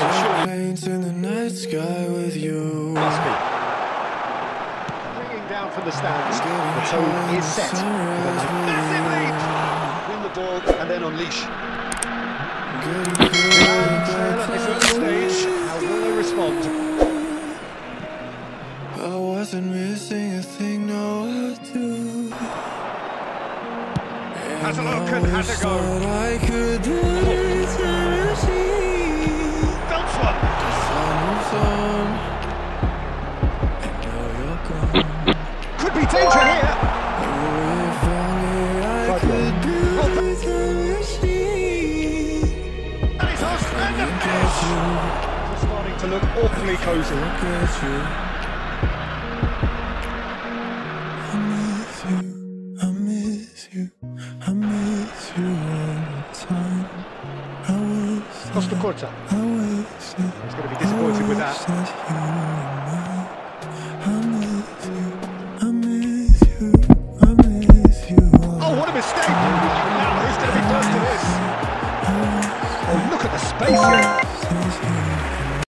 I'm sure Paints in the night sky with you. must be. Bringing down from the stands. The tone is set. Massive lead. Win the ball and then unleash. Trail at this early stage. How will they respond? I wasn't missing a thing, no, I do. Has a look and has a go. I could do Belts one. Could be danger here. And it's us and the finish. It's starting to look awfully cosy. COSTACURTA. He's going to be disappointed with that. Oh, what a mistake! Now, who's going to be first to this? Oh, look at the space here.